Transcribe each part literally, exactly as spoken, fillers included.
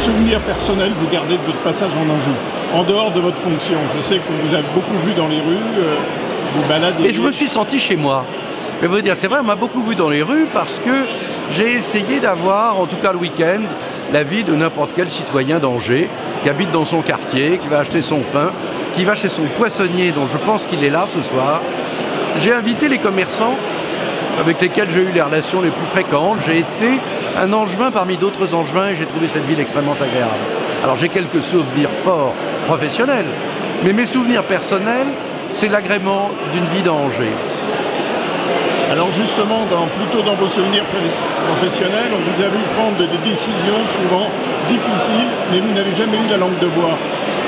souvenirs personnels vous gardez de votre passage en Anjou, en dehors de votre fonction? Je sais qu'on vous a beaucoup vu dans les rues, euh, vous baladez. Et je me suis senti chez moi. Je vais vous dire, c'est vrai, on m'a beaucoup vu dans les rues parce que j'ai essayé d'avoir, en tout cas le week-end, la vie de n'importe quel citoyen d'Angers qui habite dans son quartier, qui va acheter son pain, qui va chez son poissonnier, dont je pense qu'il est là ce soir. J'ai invité les commerçants avec lesquels j'ai eu les relations les plus fréquentes. J'ai été un Angevin parmi d'autres Angevins et j'ai trouvé cette ville extrêmement agréable. Alors j'ai quelques souvenirs forts professionnels, mais mes souvenirs personnels, c'est l'agrément d'une vie d'Angers. Alors justement, dans, plutôt dans vos souvenirs professionnels, on vous a vu prendre des décisions souvent difficiles, mais vous n'avez jamais eu la langue de bois.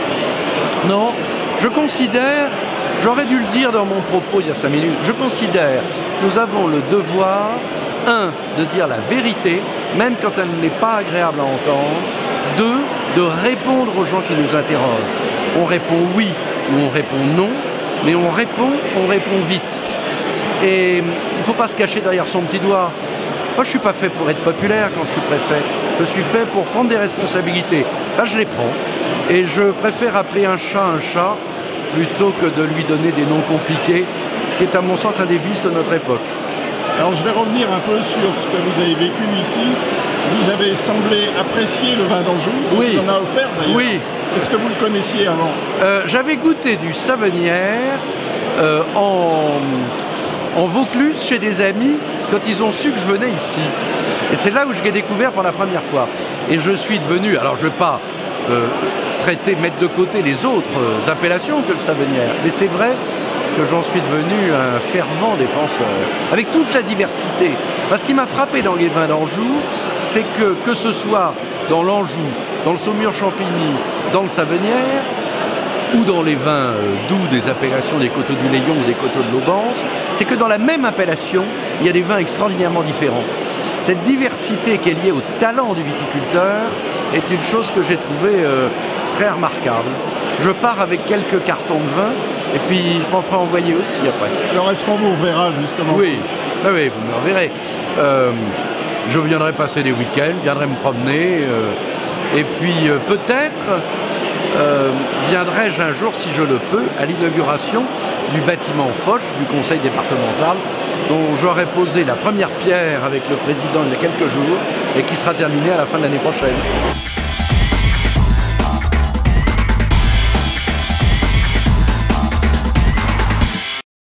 Non, je considère, j'aurais dû le dire dans mon propos il y a cinq minutes, je considère que nous avons le devoir, un, de dire la vérité, même quand elle n'est pas agréable à entendre, deux, de répondre aux gens qui nous interrogent. On répond oui ou on répond non, mais on répond, on répond vite. Et il ne faut pas se cacher derrière son petit doigt. Moi, je ne suis pas fait pour être populaire quand je suis préfet. Je suis fait pour prendre des responsabilités. Là, je les prends. Et je préfère appeler un chat un chat plutôt que de lui donner des noms compliqués, ce qui est à mon sens un des vices de notre époque. Alors, je vais revenir un peu sur ce que vous avez vécu ici. Vous avez semblé apprécier le vin d'Anjou. Oui. On en a offert d'ailleurs. Oui. Est-ce que vous le connaissiez avant? euh, J'avais goûté du Savenière euh, en... en Vaucluse chez des amis quand ils ont su que je venais ici. Et c'est là où je l'ai découvert pour la première fois. Et je suis devenu, alors je ne vais pas euh, traiter, mettre de côté les autres euh, appellations que le Savenière, mais c'est vrai que j'en suis devenu un fervent défenseur, avec toute la diversité. Parce qu'il m'a frappé dans les vins d'Anjou, c'est que, que ce soit dans l'Anjou, dans le Saumur-Champigny, dans le Savenière, ou dans les vins euh, doux des appellations des Coteaux du Layon ou des Coteaux de l'Aubance, c'est que dans la même appellation, il y a des vins extraordinairement différents. Cette diversité qui est liée au talent du viticulteur est une chose que j'ai trouvée euh, très remarquable. Je pars avec quelques cartons de vin et puis je m'en ferai envoyer aussi après. Alors est-ce qu'on vous reverra justement? Oui, ah oui, vous me reverrez. Euh, je viendrai passer des week-ends, viendrai me promener euh, et puis euh, peut-être Euh, viendrai-je un jour, si je le peux, à l'inauguration du bâtiment Foch du conseil départemental, dont j'aurai posé la première pierre avec le président il y a quelques jours et qui sera terminé à la fin de l'année prochaine.